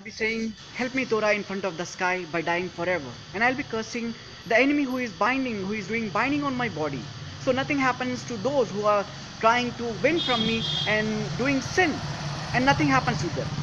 be saying, "Help me, Torah, in front of the sky by dying forever." And I'll be cursing the enemy who is doing binding on my body. So nothing happens to those who are trying to win from me and doing sin, and nothing happens to them.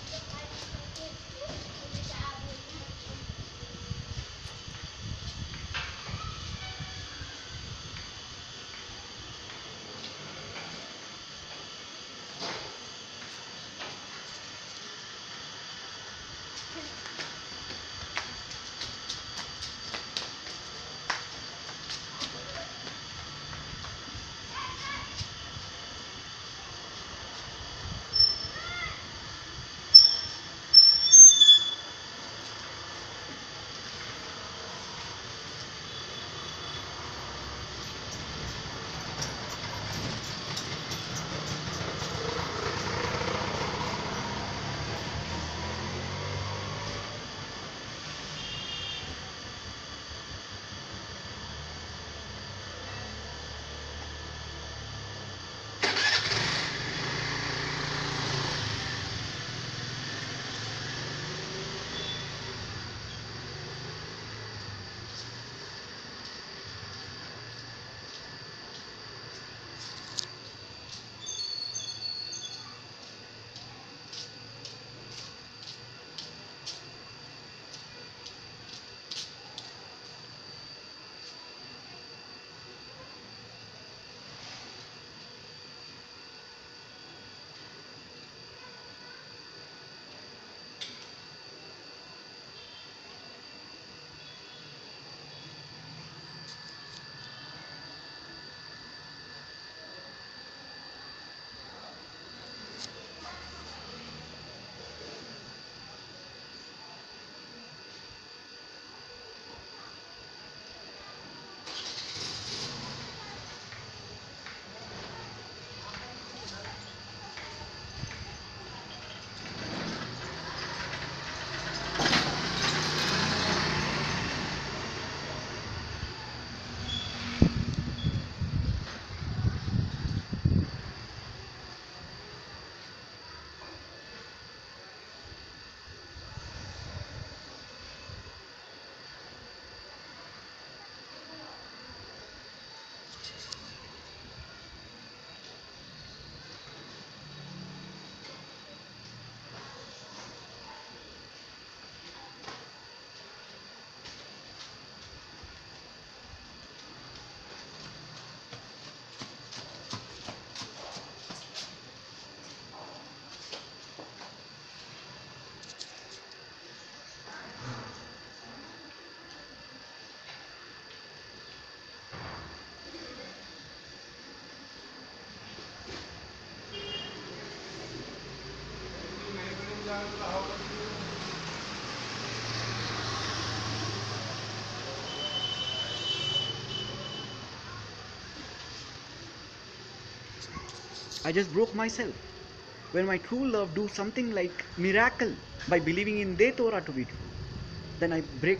I just broke myself. When my true love do something like miracle by believing in their Torah to be true, then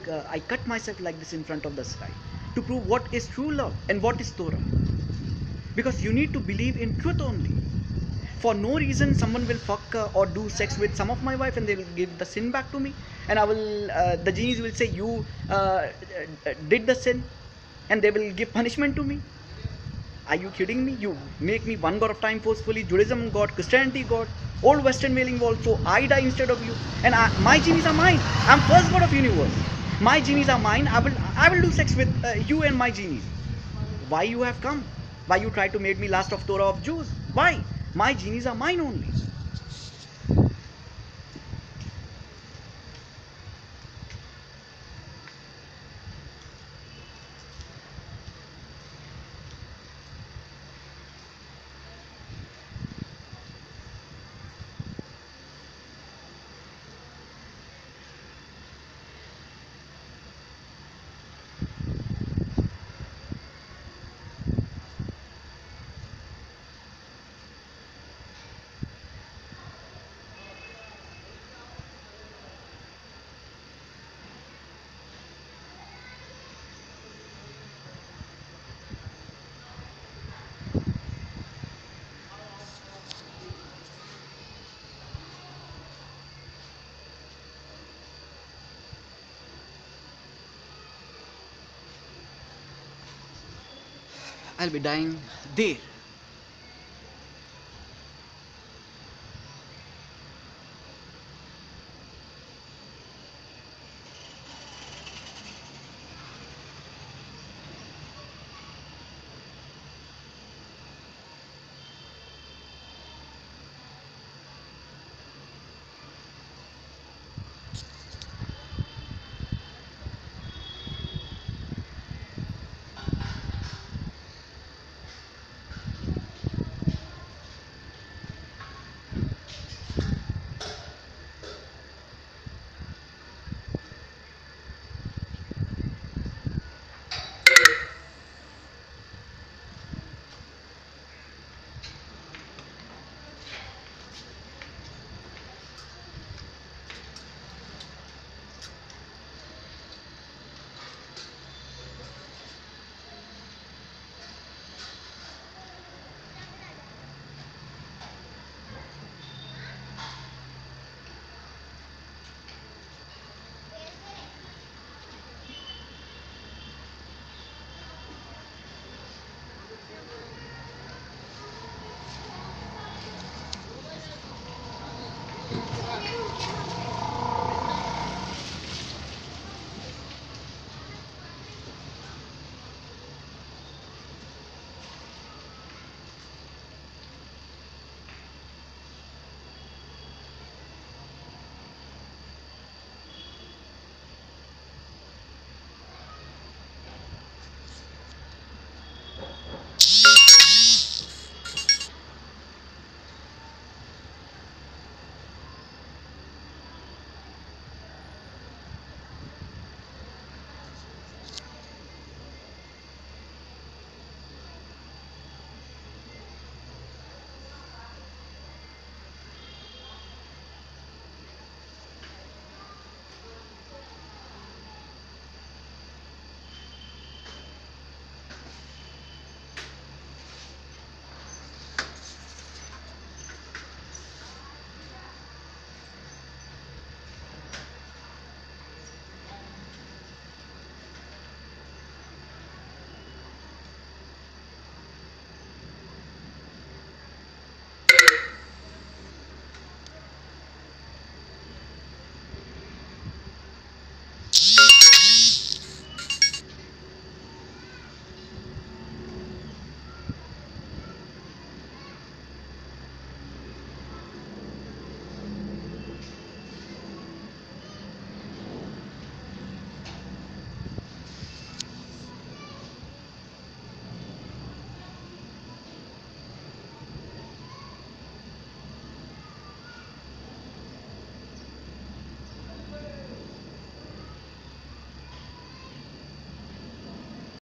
I cut myself like this in front of the sky to prove what is true love and what is Torah. Because you need to believe in truth only. For no reason, someone will fuck or do sex with some of my wife, and they will give the sin back to me, and the genies will say you did the sin, and they will give punishment to me. Are you kidding me? You make me one god of time forcefully, Judaism god, Christianity god, old Western wailing wall, so I die instead of you. And my genies are mine. I'm first god of universe. My genies are mine. I will do sex with you and my genies. Why you have come? Why you try to make me last of Torah of Jews? Why? My genies are mine only. I'll be dying there.